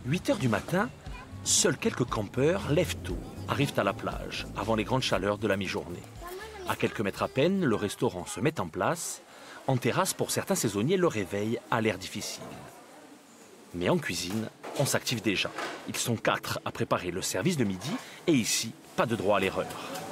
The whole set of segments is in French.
8 heures du matin, seuls quelques campeurs lèvent tôt, arrivent à la plage, avant les grandes chaleurs de la mi-journée. À quelques mètres à peine, le restaurant se met en place. En terrasse, pour certains saisonniers, le réveil a l'air difficile. Mais en cuisine, on s'active déjà. Ils sont 4 à préparer le service de midi et ici, pas de droit à l'erreur.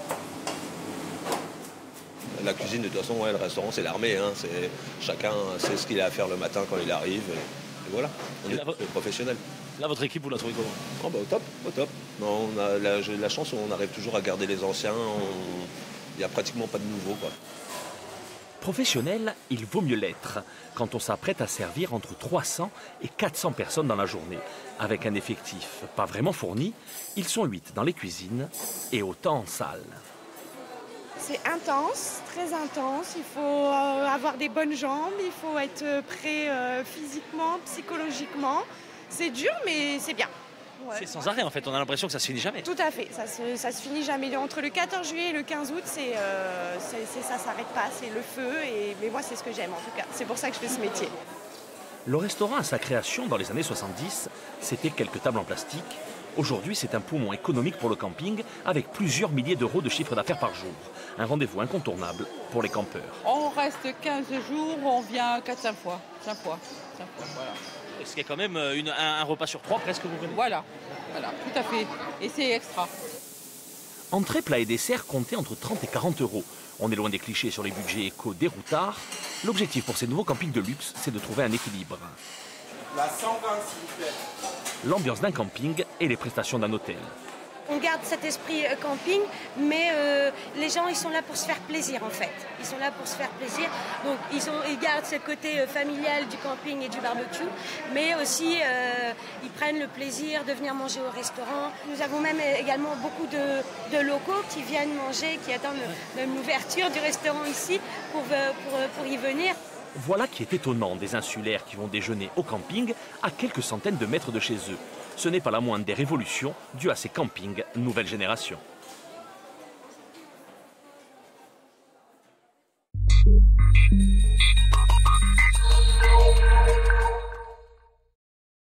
La cuisine, de toute façon, ouais, le restaurant, c'est l'armée. Hein. Chacun sait ce qu'il a à faire le matin quand il arrive. Et voilà, on est professionnels. Là, votre équipe, vous la trouvez comment? Oh, bah, au top. Non, j'ai la chance où on arrive toujours à garder les anciens. Il n'y a pratiquement pas de nouveaux, quoi. Professionnel, il vaut mieux l'être quand on s'apprête à servir entre 300 et 400 personnes dans la journée. Avec un effectif pas vraiment fourni, ils sont 8 dans les cuisines et autant en salle. C'est intense, très intense. Il faut avoir des bonnes jambes, il faut être prêt physiquement, psychologiquement. C'est dur, mais c'est bien. Ouais. C'est sans arrêt en fait, on a l'impression que ça se finit jamais. Tout à fait, ça se finit jamais. Entre le 14 juillet et le 15 août, ça s'arrête pas, c'est le feu. Mais moi, c'est ce que j'aime en tout cas. C'est pour ça que je fais ce métier. Le restaurant à sa création dans les années 70, c'était quelques tables en plastique. Aujourd'hui, c'est un poumon économique pour le camping avec plusieurs milliers d'euros de chiffre d'affaires par jour. Un rendez-vous incontournable pour les campeurs. On reste 15 jours, on vient 4-5 fois. 5 fois, voilà. Ce qui est quand même un repas sur 3 presque, vous venez. Voilà, tout à fait. Et c'est extra. Entrée, plat et dessert comptaient entre 30 et 40 euros. On est loin des clichés sur les budgets éco des routards. L'objectif pour ces nouveaux campings de luxe, c'est de trouver un équilibre. La 120, s'il vous plaît. L'ambiance d'un camping et les prestations d'un hôtel. On garde cet esprit camping, mais les gens, ils sont là pour se faire plaisir en fait. Ils sont là pour se faire plaisir. Donc ils gardent ce côté familial du camping et du barbecue, mais aussi ils prennent le plaisir de venir manger au restaurant. Nous avons même également beaucoup de locaux qui viennent manger, qui attendent l'ouverture du restaurant ici pour y venir. Voilà qui est étonnant des insulaires qui vont déjeuner au camping à quelques centaines de mètres de chez eux. Ce n'est pas la moindre des révolutions dues à ces campings nouvelle génération.